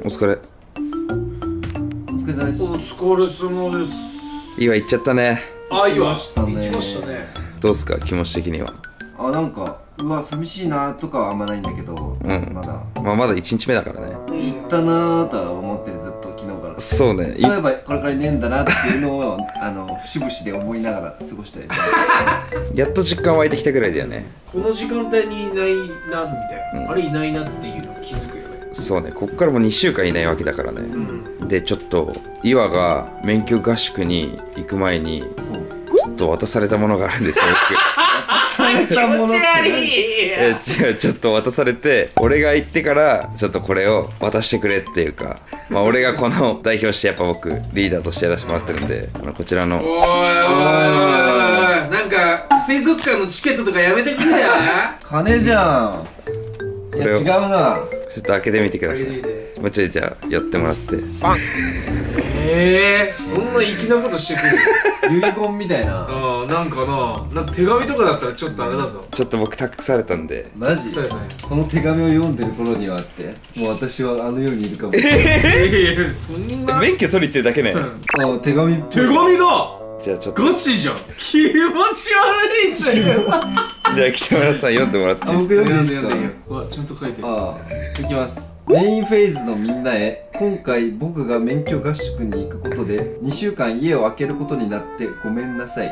お疲れ。 お疲れ様です。 お疲れ様です。 岩行っちゃったね。 あ、岩行きましたね。 行きましたね。 どうすか気持ち的には。 あ、なんかうわ寂しいなとかはあんまないんだけど、まだまだ1日目だからね。 行ったなーとは思ってる、ずっと昨日から。 そうね。 そういえばこれからいねえんだなっていうのを節々で思いながら過ごしたりやっと実感湧いてきたぐらいだよね。 この時間帯にいないなみたいな、あれいないなっていうの気づくよね。 そうね。こっからもう2週間いないわけだからね。でちょっと岩が免許合宿に行く前にちょっと渡されたものがあるんですよ。 気持ち悪い。 ちょっと渡されて、俺が行ってからちょっとこれを渡してくれっていうか、まあ俺がこの代表してやっぱ僕リーダーとしてやらせてもらってるんで、こちらの。 おいおいおいおい、なんか水族館のチケットとかやめてくれや。 金じゃん。いや違うな。 ちょっと開けてみてください。もうちょいじゃあ寄ってもらってパン。 そんな粋なことしてくる。 遺言みたいな。 なんか手紙とかだったらちょっとあれだぞ。 ちょっと僕託されたんで。 マジ？この手紙を読んでる頃にはあって、もう私はあの世にいるかも。 そんな免許取りってだけね。 手紙だ。 じゃあちょっとガチじゃん。気持ち悪いんだよ。 じゃあ北村さん読んでもらっていいですか。 僕読んでいいですか。 わ、ちゃんと書いてる。 いきます。メインフェーズのみんなへ、今回僕が免許合宿に行くことで2週間家を空けることになってごめんなさい。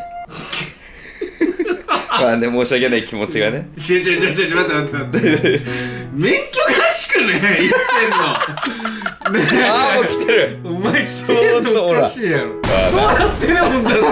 まあね、申し訳ない気持ちがね。 待って。免許合宿ね、言ってんの。 ああ、もう来てる。 お前来てんのおかしいやろ。そうやってるもんだって。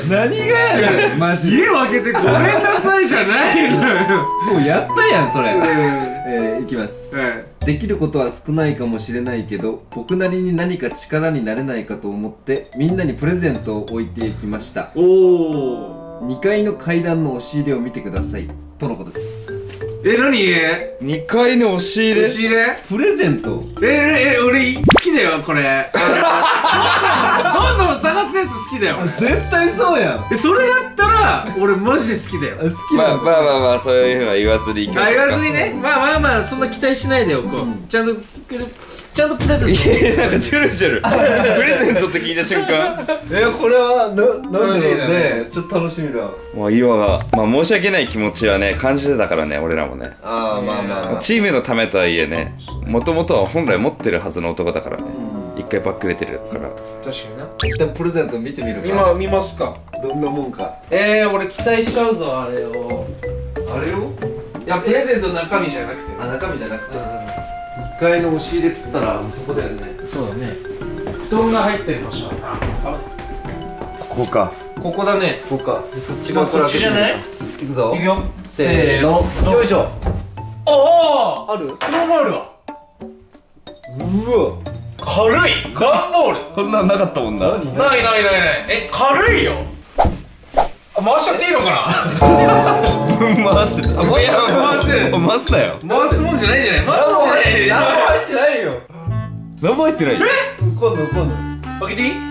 何がやるマジで。 家を開けてごめんなさいじゃないのよ。 もうやったやん、それ。いきます。できることは少ないかもしれないけど、僕なりに何か力になれないかと思ってみんなにプレゼントを置いていきました。2階の階段の押し入れを見てくださいとのことです。 何 ？2階の押し入れ？ 押し入れ？ プレゼント？ 俺好きだよ、これ。どんどん探すやつ好きだよ。 絶対そうやん。 それだったら俺マジで好きだよ。 好きだ。 まあそういうふうな言わずにいきましょうか。 言わずにね。まあそんな期待しないでおこう。ちゃんとプレゼント。 いや、なんかジュルジュルプレゼントって聞いた瞬間、 これはなんだろうね。ちょっと楽しみだ。 もう岩が申し訳ない気持ちはね感じてたからね、俺らもね。 まあチームのためとはいえね、もともとは本来持ってるはずの男だからね。一回バックれてるから。 確かにな。 一旦プレゼント見てみるか。 見ますか。 どんなもんか。 俺期待しちゃうぞ、あれを。いや、プレゼントの中身じゃなくて。 中身じゃなくて1階の押し入れっつったらそこだよね。 そうだね。布団が入ってる場所。 ここか。 ここだね。 ここか。そっち側からこっちじゃない？ いくぞ。 いくよ。 せーの。よいしょ。ある？ そのままあるわ。 うわ。 軽い。段ボール。 こんなんなかったもんな。 ない。軽いよ。回しちゃっていいのかな。 回してた。回すなよ。 回すもんじゃないんじゃない？回すもんじゃない。 何も入ってないよ。 何も入ってない。 今度開けていい？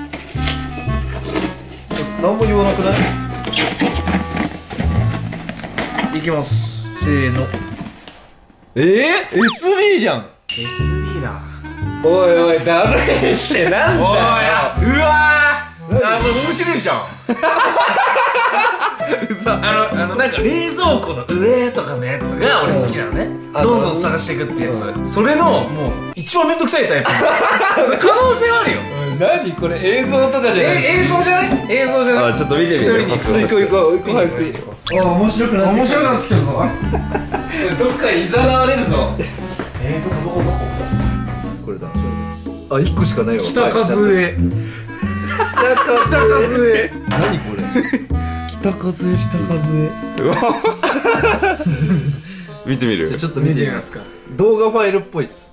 何も言わなくない？ いきます。せーの。 SD じゃん。 SD だ。 おいだるいってなんだよ。 うわー、もう面白いじゃん。なんか冷蔵庫の上とかのやつが俺好きなのね。どんどん探していくってやつ。それのもう一番めんどくさいタイプ。可能性はあるよ。 何これ、映像とかじゃない？ 映像じゃない？ ちょっと見てみる。 行こう早く。面白くなってきたぞ。どっかに誘われるぞ。どここれだ。1個しかないわ。 北和江。 何これ。北和江。 見てみる。 ちょっと見てみますか。動画ファイルっぽいっす。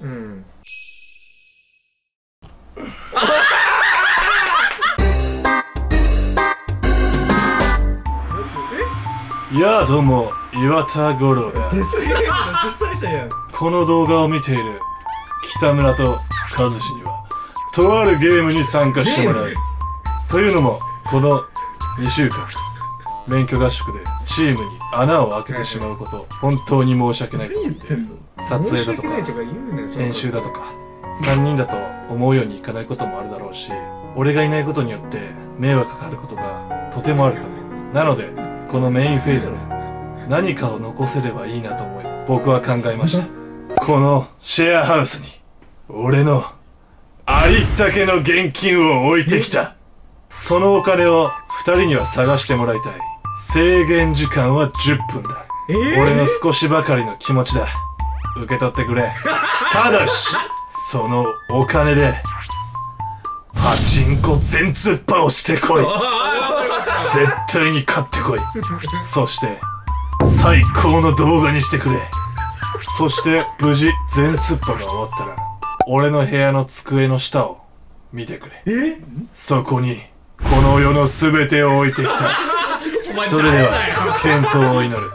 やあどうも、岩田五郎だ。 デスゲームの主催者やん。 この動画を見ている北村と和志にはとあるゲームに参加してもらう。というのもこの2週間免許合宿でチチームに穴を開けてしまうこと、本当に申し訳ないと思って、撮影だとか編集だとか3人だと思うようにいかないこともあるだろうし、俺がいないことによって迷惑がかかることがとてもあると思う。なのでこのメインフェーズで何かを残せればいいなと思い、僕は考えました。このシェアハウスに俺のありったけの現金を置いてきた。そのお金を2人には探してもらいたい。制限時間は10分だ。俺の少しばかりの気持ちだ。受け取ってくれ。ただしそのお金でパチンコ全突破をしてこい。絶対に勝ってこい。そして最高の動画にしてくれ。そして無事全突破が終わったら俺の部屋の机の下を見てくれ。そこにこの世の全てを置いてきた。それでは健闘を祈る。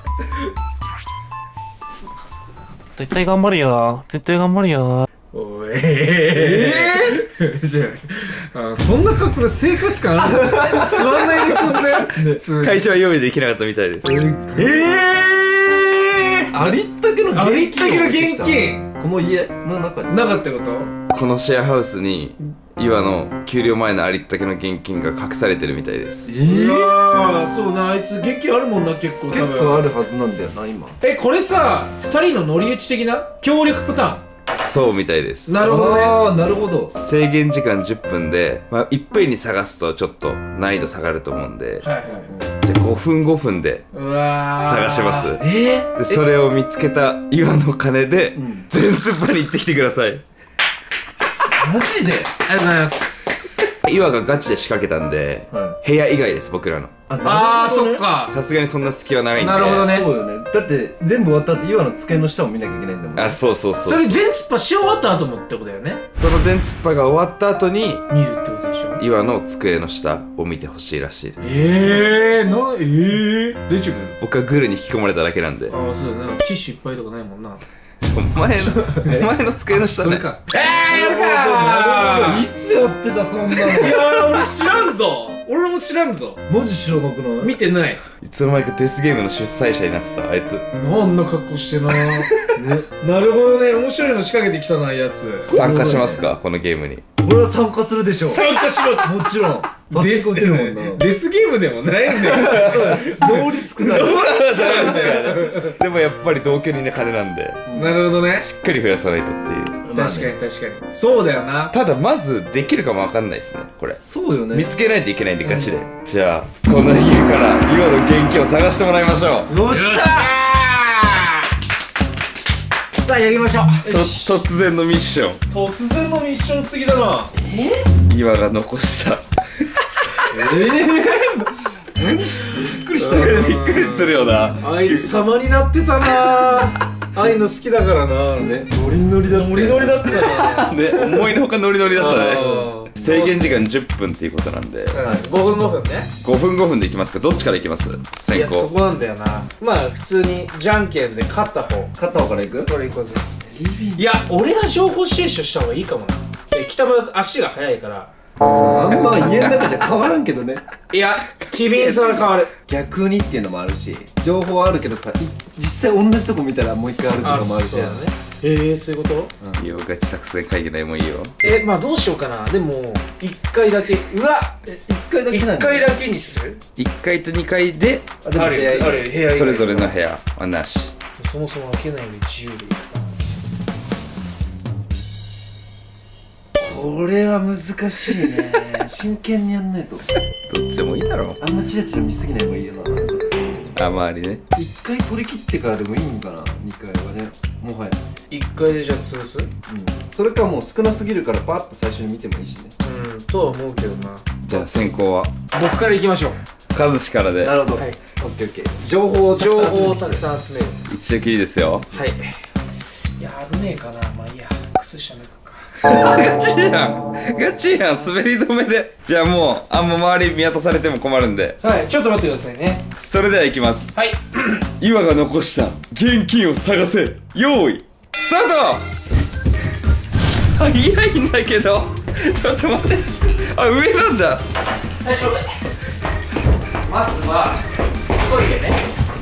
絶対頑張るよ。絶対頑張るよ。 おいじゃあそんな格好で生活感あるの？座んないでくんね。普通会場は用意できなかったみたいです。 ありったけのありったけの現金この家の中になかったこと？ このシェアハウスに岩の給料前のありったけの現金が隠されてるみたいです。 ああそうな、あいつ現金あるもんな。結構結構あるはずなんだよな今。 これさ2人の乗り打ち的な協力パターン？ そうみたいです。 なるほどね。 ああなるほど。 制限時間10分で、いっぺんに探すとちょっと難易度下がると思うんで、 はいはい。 じゃあ5分5分でうわ探します。でそれを見つけた岩の金で全突破に行ってきてください。 マジで？ ありがとうございます。 岩がガチで仕掛けたんで、部屋以外です。僕らのああそっか。 さすがにそんな隙はないんで。 なるほどね。 そうよね。だって全部終わった後岩の机の下を見なきゃいけないんだもんね。 あ、そうそうそう。 それ全突破し終わった後もってことだよね。 その全突破が終わった後に見るってことでしょ。 岩の机の下を見てほしいらしいです。 大丈夫？ 僕はグルに引き込まれただけなんで。 ああそうだね。ティッシュいっぱいとかないもんな。 お前の机の下ね。 それか。やるかー。 いつやってたそんなの。 いや俺知らんぞ。俺も知らんぞ。 マジ知らなくない？ 見てない。 いつの間にかデスゲームの主催者になってたあいつ。 なんな格好してな。なるほどね。面白いの仕掛けてきたなやつ。 参加しますかこのゲームに。 これは参加するでしょ。 参加します。 もちろん。パチンコ打てるもんな。 デスゲームでもないんだよ。そうだ。 ノーリスクだよ。 でもやっぱり同居人の金なんでなるほどね。 しっかり増やさないとっていう。 確かに確かに。そうだよな。 ただまずできるかもわかんないですねこれ。 そうよね。 見つけないといけないんでガチで。じゃあこの家から岩の現金を探してもらいましょう。 よっしゃ。 さあやりましょう。 突然のミッション。 突然のミッションすぎだな。 岩が残した何びっくりしたよ。 びっくりするよな。 あいつ様になってたな。あいの好きだからな。 ね、ノリノリだった。 ノリノリだったな。 ね、思いのほかノリノリだったね。 ね。 制限時間10分っていうことなんで 5分5分ね。 5分5分でいきますか。どっちからいきます？ い先やそ行。 こなんだよな。まあ普通にじゃんけんで勝った方。 勝った方から行く？ これ行こうぜ。いや俺が情報収集した方がいいかもな。北村足が速いから。 あんま家の中じゃ変わらんけどね。 いや機敏さが変わる。 逆にっていうのもあるし、情報はあるけどさ、実際同じとこ見たらもう一回あるとかもあるし。 そうだね。そういうこと？ いいよ、ガチ作戦会議内もいいよ。 まあどうしようかな。でも1回だけ。うわ 1回だけなん 1 だ。 回だけにする？ 1階と2階であ、でも部屋以外ある部屋以外それぞれの部屋はなし。 そもそも開けないより自由でいいかな。 これは難しいね。真剣にやんないと。 どっちでもいいだろう。 あんまチラチラ見すぎない方がいいよな。 周りね。 1回取り切ってからでもいいんかな。2回はね、もはや。 1回でじゃあ潰す？ それかもう少なすぎるからパッと最初に見てもいいしね。 とは思うけどな。 じゃあ先行は僕からいきましょう。 和志からで。 なるほど。 はい。 オッケーオッケー。情報をたくさん集める。 一応きりですよ。 はい。いや危ねえかな。まあいいや。靴下抜くか。 ガチやんガチやん。滑り止めで。じゃあもうあんま周り見渡されても困るんで、 はい。ちょっと待ってくださいね。 それではいきます。 はい。 岩が残した現金を探せ。用意スタート。早いんだけどちょっと待って。あ、上なんだ。 最初まずはトイレね。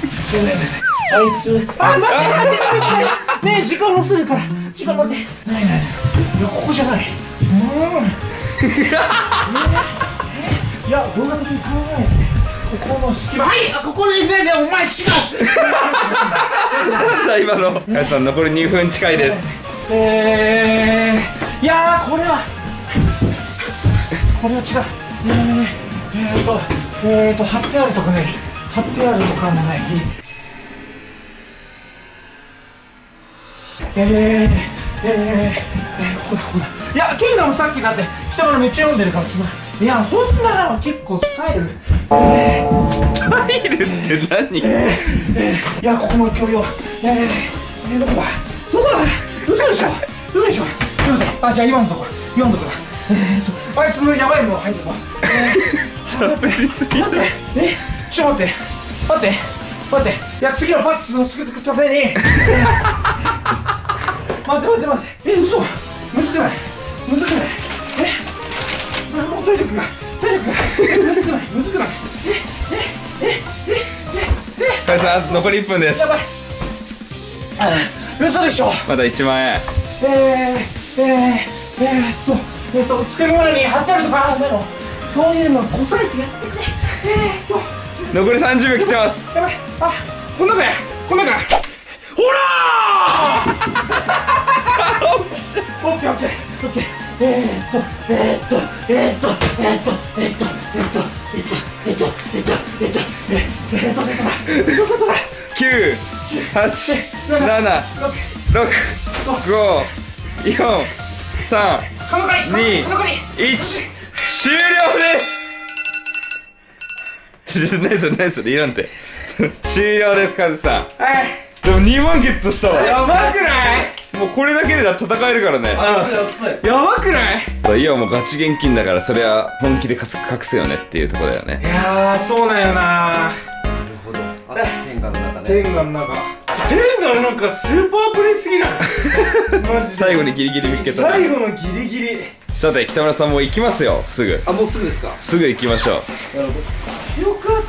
いつ、あ、待ってねえ、時間もするから、時間待って。ない、いや、ここじゃない。いや、動画的に考えて、ここの隙間、はい、ここでね、お前違う。 なんだ今の。林さん残り2分近いです。 いやー、これは違う。貼ってあるとかね、貼ってあるとかもない。ここだ。いや、キングダムさっきだって北村めっちゃ読んでるからすごい。いや、ほんなら結構スタイル。 スタイルって何？ いや、ここも教養。どこだ？嘘でしょ。あ、じゃあ今のとこだ。あいつのやばいもの入ってさ。 喋りすぎだ。 ちょっと待って。いや、次のパスを作っていくために。待って。嘘。むずくない。もう体力が。むずくない。 林さん残り1分です。 やばい。嘘でしょ。 まだ1万円。 作るものに貼ってあるとかでもそういうのこさえてやってくれ。 残り30秒切ってます。 やばい。あ、こん中やほらー。オッケー。 9、8、7、6、5、4、3、2、1、終了です。何それいらんて。終了です、カズさん。でも2万ゲットしたわ。 やばくない？ もうこれだけで戦えるからね。 熱い。やばくない？ いや、もうガチ現金だからそれは本気で隠すよねっていうところだよね。 いやー、そうなんよな。 なるほど。あ、天下の中ね。 天下の中スーパープレイすぎない？マジで最後にギリギリ見つけた。 最後のギリギリ。 さて、北村さんも行きますよ、すぐ。 あ、もうすぐですか？ すぐ行きましょう。 なるほど。よかった。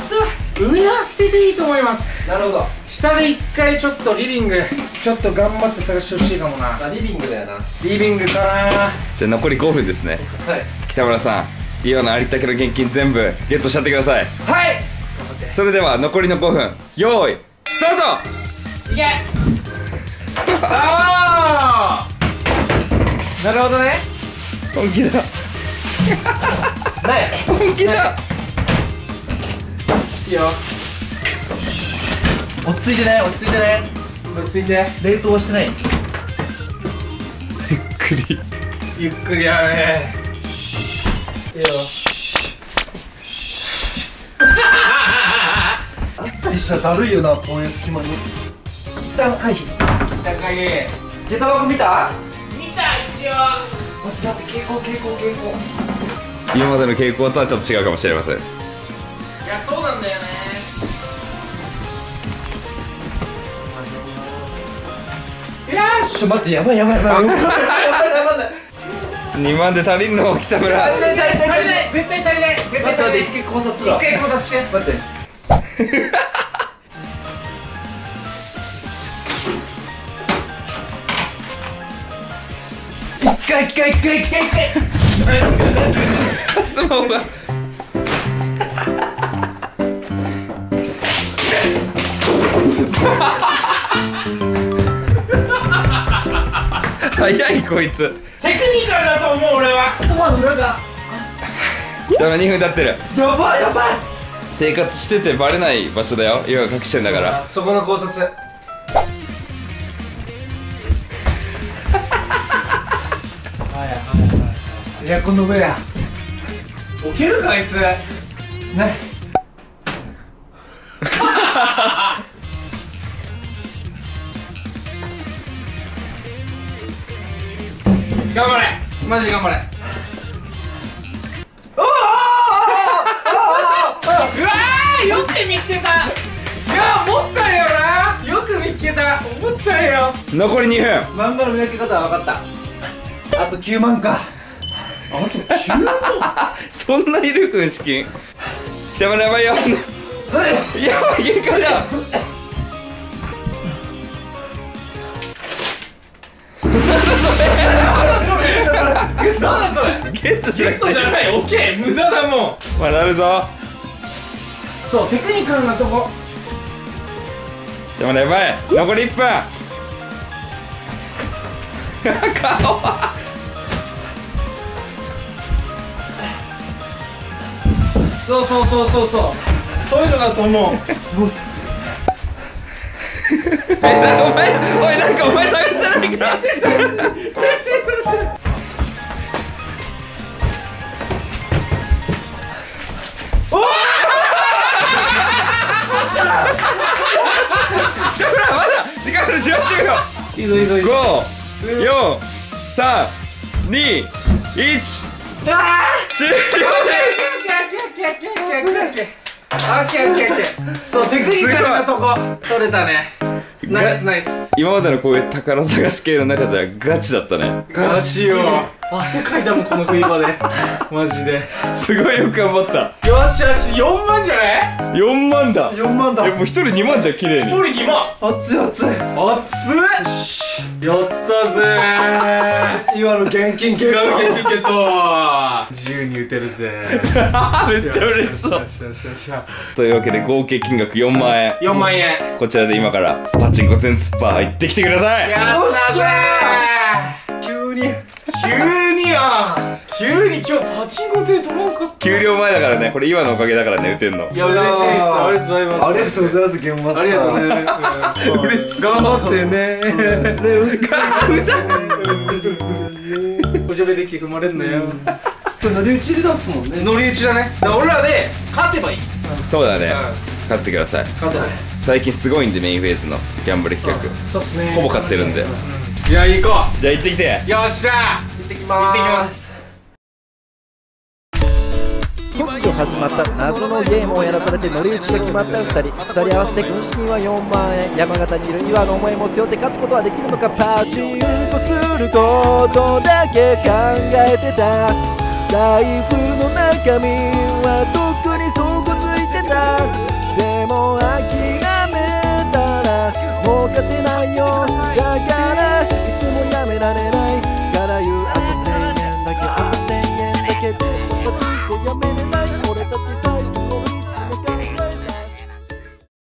上は捨てていいと思います。 なるほど。 下で一回ちょっとリビングちょっと頑張って探してほしいかもな。 リビングだよな。 リビングかな。 じゃあ残り5分ですね。 はい。 北村さん、今のありったけの現金全部ゲットしちゃってください。 はい。 それでは残りの5分、用意スタート。 いけ。ああ。なるほどね。 本気だ。本気だ。 いいよ。落ち着いてね。落ち着いて。冷凍はしてない。ゆっくりやね。いいよ。あった理したらだるいよな、こういう隙間に。一旦回避。下駄箱見た？ 見た一応。 待って、傾向。 今までの傾向とはちょっと違うかもしれません。 いや、そうなんだよね。 待って、やばい。 2万で足りんの北村。 足りない絶対足りない。 待って、一回考察するわ。 一回考察して。 待って。一回スマホが早いこいつ。 テクニカルだと思う俺は。 ソファーの裏がだから2分経ってる。 やばい。 生活しててバレない場所だよ。今隠してんだから。 そこの考察。 エアコンの上や。 起きるかあいつ。 ね。 頑張れ。マジで頑張れ。うわー、よく見つけた。いや、思ったよな。よく見つけた。思ったよ。 残り2分。 漫画の見分け方は分かった。あと9万か。 そんないる軍資金。北村やばいよ。やばい、限界だ。 なんだそれ。 ゲットしなくてゲットじゃない。オッケー。無駄だもん。 まあなるぞ。 そう、テクニカルなとこ。 北村やばい。残り1分。顔はそうそういうのだと思う。 おい、なんかお前探してないか。 してる。おー北村まだ時間ある。18秒。 いいぞ。 5、4、3、2、1。終了です。 そう、テクニカルなとこ取れたね。ナイス。 今までのこういう宝探し系の中ではガチだったね。 ガチよ。汗かいたもんこの冬場で。マジで。 すごいよく頑張った。 よし、4万じゃない？ 4万だ。 4万だ。 もう1人2万じゃん、綺麗に。 1人2万。 熱い。 熱っ。やったぜー。 今の現金ゲット。 自由に打てるぜ。 めっちゃ嬉しそう。 よし。 というわけで合計金額4万円。 4万円。 こちらで今からパチンコ全スッパー行ってきてください。 やったぜー。急に今日パチンコで取らんかった。 給料前だからね。これ岩のおかげだからね、打てんの。 いや、嬉しいです。ありがとうございます。 ありがとうございます、ゲームマスター。 ありがとうね。頑張ってね。おしゃべりで踏まれんなよ。 これ乗り打ちで出すもんね。 乗り打ちだね。だから俺らで勝てばいい。 そうだね。勝ってください。 勝てばいい。 最近すごいんで、メインフェイスのギャンブル企画。 そうっすね。 ほぼ勝ってるんで。 いや、行こじゃあ行ってきて。 う。よっしゃ。 行ってき行ってきます。 突如始まった謎のゲームをやらされて乗り打ちが決まった2人合わせて軍資金は4万円。山形にいる岩の思いも背負って勝つことはできるのか。パチンコすることだけ考えてた。財布の中身はとっくに底ついてた。でも諦めたらもう勝てないよ。だから